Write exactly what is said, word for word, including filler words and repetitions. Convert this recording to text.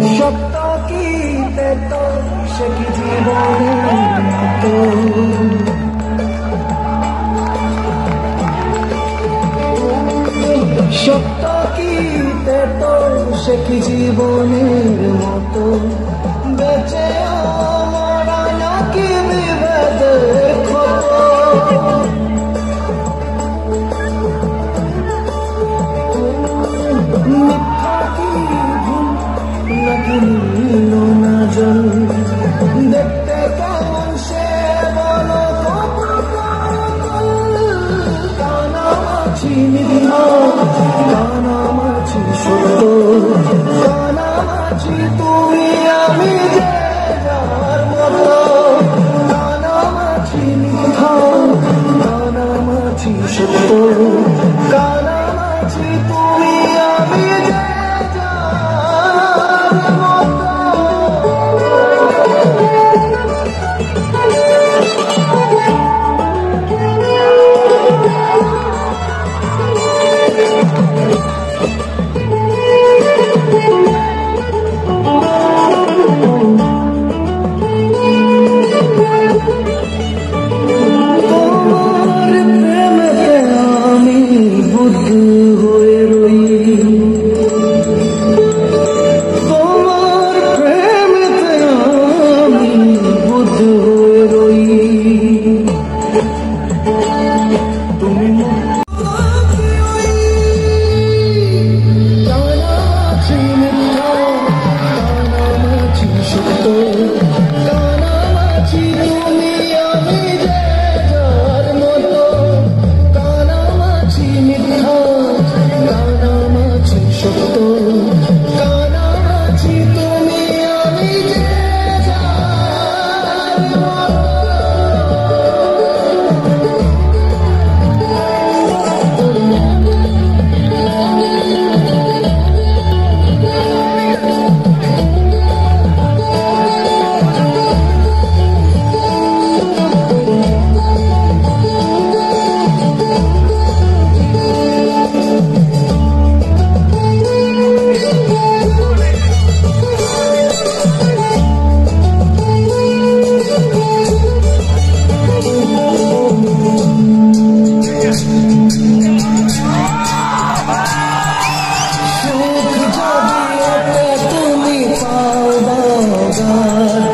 সত্য কি তো সে কি জীবনের মতো সত্য কি তো সে কি জীবনের মতো বেঁচে মরা নাকি বিভেদের ক্ষত মিথ্যা কি ভুল নাকি নীল না জল দেখতে কেমন সে বলো কানামাছি মিথ্যা কানামাছি সত্য কানামাছি তুমি আমি যে যার মতো কানামাছি মিথ্যা কানামাছি সত্য কানামাছি তুমি আমি যে God